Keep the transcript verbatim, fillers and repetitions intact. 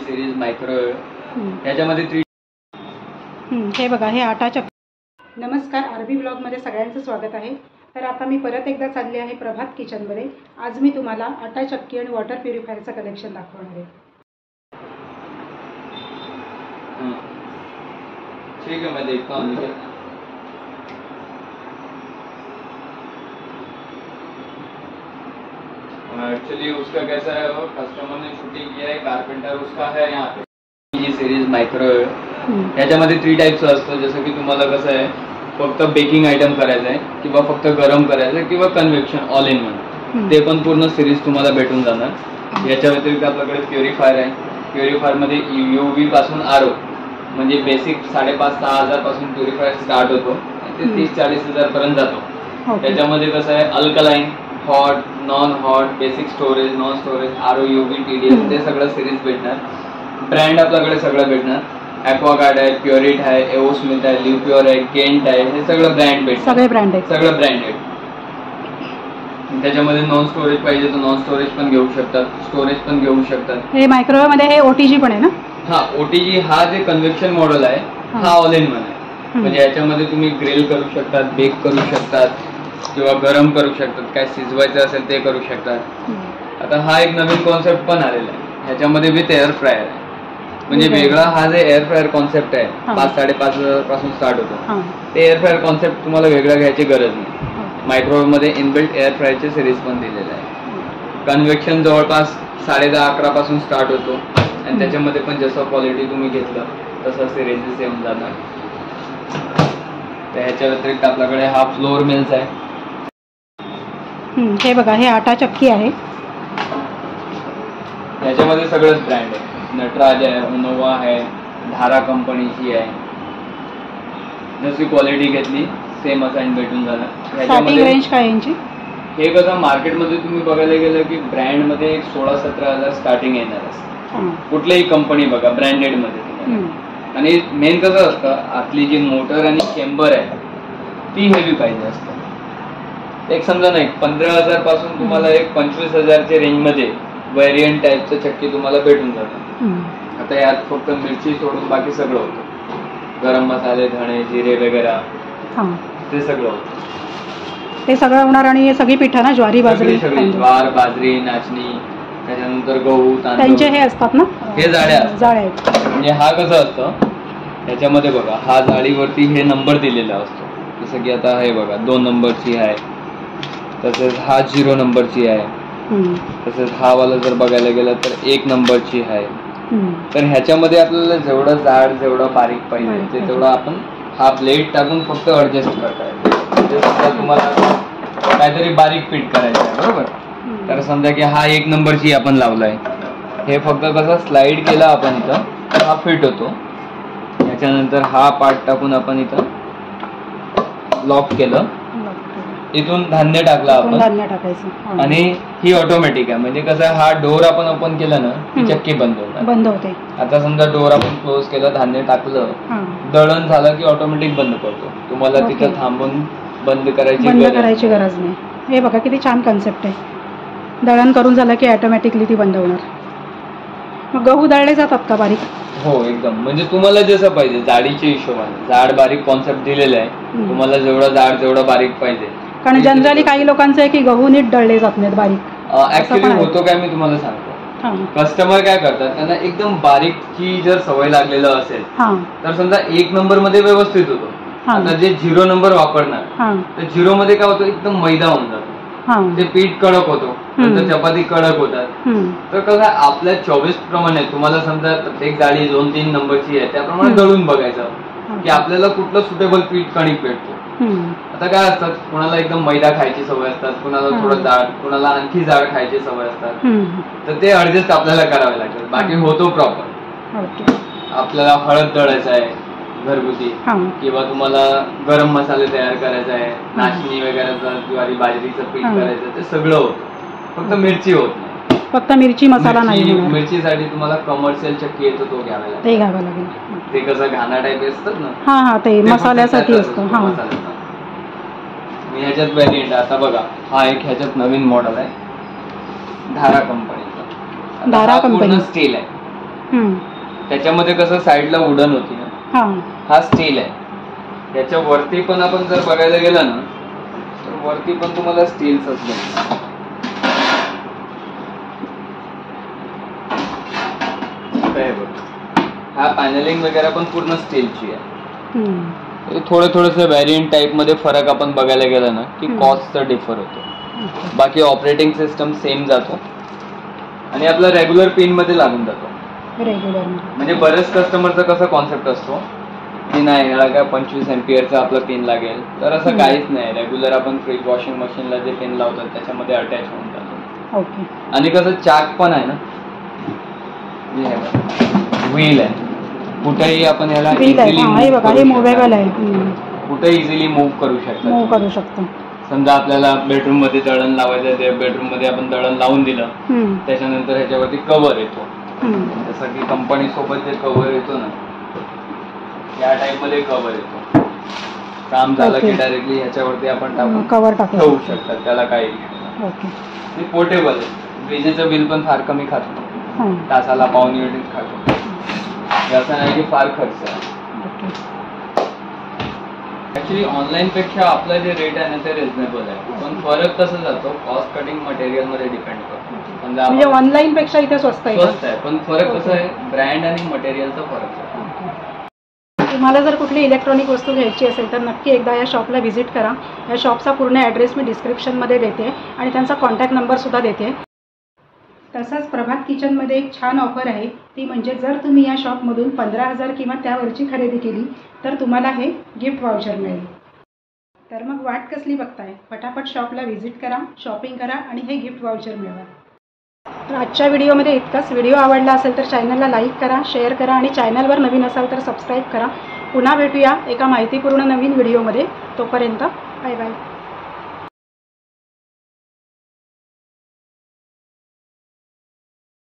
Series microwave त्याच्यामध्ये three हे बघा हे आटा चक्की। नमस्कार, आरबी ब्लॉगमध्ये सगळ्यांचं स्वागत आहे। तर आता मी परत एकदा चालली आहे प्रभात किचनमध्ये। आज मी तुम्हाला आटा चक्की आणि वॉटर प्युरिफायरचं कलेक्शन दाखवणार आहे। ठीक है, मैं देखता हूँ। एक्चुअली उसका कैसा है, वो कस्टमर ने शूटिंग किया है, कारपेंटर उसका है यहाँ पे। ये सीरीज मायक्रोवेव्ह त्याच्यामध्ये थ्री टाइप्स असतं। जसं की तुम्हाला कसं आहे, फक्त बेकिंग आयटम करायचं आहे किंवा फक्त गरम करायचं आहे किंवा कन्व्हेक्शन ऑल इन वन, ते पण पूर्ण सिरीज तुम्हाला भेटून जाणार। याच्या व्यतिरिक्त आपल्याकडे प्युरिफायर आहे। प्युरिफायरमध्ये यू व्ही पासून आर ओ म्हणजे बेसिक साडेपाच सहा हजार पासून प्युरिफायर स्टार्ट होतो, ते तीस चाळीस हजार पर्यंत जातो। त्याच्यामध्ये कसं आहे, alkaline, hot, non hot, basic storage, non storage, R O, U V, T D S, ते सगळं सिरीज भेटणार। ब्रँड आपल्याकडे सगळं भेटणार। ॲक्वागार्ड आहे, प्युरिट आहे, एओस्मिथ आहे, लिव्ह प्युअर आहे, केंट आहे, हे सगळं ब्रँड भेटणार। सगळे ब्रँड आहेत, सगळं ब्रँडेड। त्याच्यामध्ये नॉन स्टोरेज पाहिजे तर नॉन स्टोरेज पण घेऊ शकतात, स्टोरेज पण घेऊ शकतात। हे मायक्रोवेव्ह मध्ये हे ओटीजी पण आहे ना? हा, ओटीजी हा जे कन्व्हेक्शन मॉडेल आहे हा ऑल इन वन आहे। म्हणजे याच्यामध्ये तुम्ही ग्रिल करू शकतात, बेक करू शकतात किंवा गरम करू शकतात, काय शिजवायचं असेल ते करू शकतात। आता हा एक नवीन कॉन्सेप्ट पण आलेला आहे ह्याच्यामध्ये विथ एअर फ्रायर आहे। म्हणजे वेगळा हा जे एअर फ्रायर कॉन्सेप्ट आहे, पाच साडेपाच हजार पासून स्टार्ट होतो, ते एअर फ्रायर कॉन्सेप्ट तुम्हाला वेगळा घ्यायची गरज नाही। मायक्रोवेव्ह मध्ये इनबिल्ट एअर फ्रायरचे सिरीज पण दिलेले आहे। कन्व्हेक्शन जवळपास साडे दहा अकरा पासून स्टार्ट होतो आणि त्याच्यामध्ये पण जसं क्वालिटी तुम्ही घेतलं तसं सिरीज येऊन जाणार। ह्याच्या व्यतिरिक्त आपल्याकडे हा फ्लोअर मिल्स आहे। हे बघा हे आटा चक्की आहे। याच्यामध्ये सगळंच ब्रँड आहे, नटराज आहे, उनोवा आहे, धारा कंपनीची आहे। जशी क्वालिटी घेतली सेम असाइन भेटून जाणार। स्टार्टिंग रेंज काय यांची? हे कसं मार्केटमध्ये तुम्ही बघायला गेलं की ब्रँड मध्ये एक सोळा सतरा हजार स्टार्टिंग येणार असतं, कुठलीही कंपनी बघा ब्रँडेड मध्ये। आणि मेन कसं असतं, आपली जी मोटर आणि चेंबर आहे ती हेवी पाहिजे असतं। एक समजा नाही, पंधरा हजार पासून तुम्हाला एक पंचवीस हजारच्या रेंज मध्ये व्हेरियंट टाईपचं चक्की तुम्हाला भेटून जातं। आता यात फक्त मिरची सोडून बाकी सगळं होतं, गरम मसाले, धणे, जिरे वगैरे ते सगळं होतं। ते सगळं होणार। आणि हे सगळी पिठं ना, ज्वारी, बाजरी, सगळी ज्वार, बाजरी, नाचणी, त्याच्यानंतर गहू, तांदूळ, त्यांचे हे असतात ना, हे जाळ्या जाळ्या आहेत। म्हणजे हा कसं असतं, त्याच्यामध्ये बघा हा जाळीवरती हे नंबर दिलेला असतो। जसं की आता हे बघा दोन नंबरची आहे, तसेच हा झिरो नंबरची आहे, तसेच हा वाला जर बघायला गेलं तर एक नंबरची आहे। तर ह्याच्यामध्ये आपल्याला जेवढं जाड जेवढं बारीक पाहिजे ते तेवढं आपण हा ब्लेड टाकून फक्त ऍडजस्ट करता येतो। म्हणजे समजा तुम्हाला काहीतरी बारीक पीठ करायचं आहे, बरोबर, तर समजा की हा एक नंबरची आपण लावलाय, हे फक्त कसं स्लाइड केला आपण इथं हा फिट होतो। त्याच्यानंतर हा पार्ट टाकून आपण इथं लॉक केलं, इथून धान्य टाकलं आपण, धान्य टाकायचं, आणि ही ऑटोमॅटिक आहे। म्हणजे कसं हा डोर आपण ओपन केलं ना की चक्की बंद होणार, बंद होते। आता समजा डोर आपण क्लोज केलं, धान्य टाकलं, दळण झालं की ऑटोमॅटिक बंद पडतो। तुम्हाला तिथं थांबून बंद करायची बंद करायची गरज नाही। हे बघा किती छान कन्सेप्ट आहे। दळण करून झालं की ऑटोमॅटिकली ती बंद होणार। मग गहू दळले जातात का बारीक? हो, एकदम म्हणजे तुम्हाला जसं पाहिजे जाडीच्या हिशोबाने जाड बारीक कॉन्सेप्ट दिलेला आहे। तुम्हाला जेवढं जाड जेवढं बारीक पाहिजे, कारण जनरली काही लोकांचं आहे की गहू नीट दळले जात नाहीत बारीक। ऍक्च्युली होतो काय, मी तुम्हाला सांगतो, कस्टमर काय करतात, त्यांना एकदम बारीकची जर सवय लागलेलं असेल तर समजा एक नंबर मध्ये व्यवस्थित होतो। आता जे झिरो नंबर वापरणार तर झिरो मध्ये काय होतं, एकदम मैदा होऊन जातो, ते पीठ कडक होतो, नंतर चपाती कडक होतात। तर कसं आपल्या चॉईस प्रमाणे तुम्हाला समजा प्रत्येक जाळी दोन तीन नंबरची आहे त्याप्रमाणे दळून बघायचं की आपल्याला कुठलं सुटेबल पीठ कणिक भेटतो। आता काय असतात, कुणाला एकदम मैदा खायची सवय असतात, कुणाला थोडं जाड, कुणाला आणखी जाड खायची सवय असतात, तर ते ऍडजस्ट आपल्याला करावे लागतात। बाकी होतो प्रॉपर। आपल्याला हळद दळायचं आहे घरगुती, किंवा तुम्हाला गरम मसाले तयार करायचा आहे, नाचणी वगैरे, ज्वारी बाजरीचं पीठ करायचं, ते सगळं होतं, फक्त मिरची होत नाही। फक्त मिरची मसाला नाही, मिरचीसाठी तुम्हाला कमर्शियल चक्की येतो तो घ्यावा लागेल, ते घ्यावा लागेल। ते कसं घाणा टाईप असतात ना, हा हा ते मसाल्यासाठी असतं। हा, मी ह्याच्यात व्हेरियंट आता बघा, हा एक ह्याच्यात नवीन मॉडेल आहे धारा कंपनीचा। धारा कंपनी स्टील आहे, त्याच्यामध्ये कसं साईडला वुडन होती ना, हा स्टील आहे. त्याच्या वरती पण आपण जर बघायला गेलं ना तर वरती पण तुम्हाला स्टीलच असलं. हा पॅनलिंग वगैरे पण पूर्ण स्टीलची आहे. थोडं थोडस व्हॅरियंट टाइप मध्ये फरक आपण बघायला गेला ना की कॉस्टचा डिफर होतो. बाकी ऑपरेटिंग सिस्टम सेम जातो आणि आपला रेग्युलर पिन मध्ये लागून जातो. रेग्युलर म्हणजे बरेच कस्टमरचा कसा कॉन्सेप्ट असतो की नाही याला काय पंचवीस एम्पियरचा आपला पिन लागेल, तर असं काहीच नाही. रेग्युलर आपण फ्रीज वॉशिंग मशीनला जे पिन लावतात त्याच्यामध्ये अटॅच होऊन जातो. आणि कसं चाक पण आहे ना, व्हील आहे, कुठेही आपण याला इझिली मूवेबल आहे, कुठे इझिली मूव्ह करू शकतो मूव्ह करू शकतो. समजा आपल्याला बेडरूम मध्ये दळण लावायचं, ते बेडरूम मध्ये आपण दळण लावून दिलं, त्याच्यानंतर ह्याच्यावरती कव्हर येतो. जसं की कंपनी सोबत जे कव्हर येतो ना या टाइप मध्ये कव्हर येतो. काम झालं की डायरेक्टली ह्याच्यावरती आपण टाकून कव्हर टाकू ठेवू शकतात, त्याला काही ते पोर्टेबल आहे. विजेचं बिल पण फार कमी खातो, तासाला पाऊन युनिट खातो. असं नाही की फार खर्च आहे. ऍक्च्युली ऑनलाईन पेक्षा आपलं जे रेट आहे ना ते रिझनेबल आहे, पण फरक कसं जातो कॉस्ट कटिंग मटेरियल मध्ये डिपेंड करतो. म्हणजे ऑनलाईन पेक्षा इथे स्वस्त आहे. स्वस्त आहे, पण फरक कसं आहे ब्रँड आणि मटेरियलचा फरक आहे. तुम्हाला जर कुठली इलेक्ट्रॉनिक वस्तू घ्यायची असेल तर नक्की एकदा या शॉपला व्हिजिट करा. या शॉपचा पूर्ण ॲड्रेस मी डिस्क्रिप्शनमध्ये देते आणि त्यांचा कॉन्टॅक्ट नंबरसुद्धा देते. तसंच प्रभात किचनमध्ये एक छान ऑफर आहे, ती म्हणजे जर तुम्ही या शॉपमधून पंधरा हजार किंवा त्यावरची खरेदी केली तर तुम्हाला हे गिफ्ट वाउचर मिळेल. तर मग वाट कसली बघताय, फटाफट शॉपला व्हिजिट करा, शॉपिंग करा आणि हे गिफ्ट वाउचर मिळवा. तर आजच्या व्हिडिओमध्ये इतकंच. व्हिडिओ आवडला असेल तर चॅनलला लाईक करा, शेअर करा आणि चॅनलवर नवीन असाल तर सबस्क्राईब करा. पुन्हा भेटूया एका माहितीपूर्ण नवीन व्हिडिओमध्ये. तोपर्यंत बाय बाय.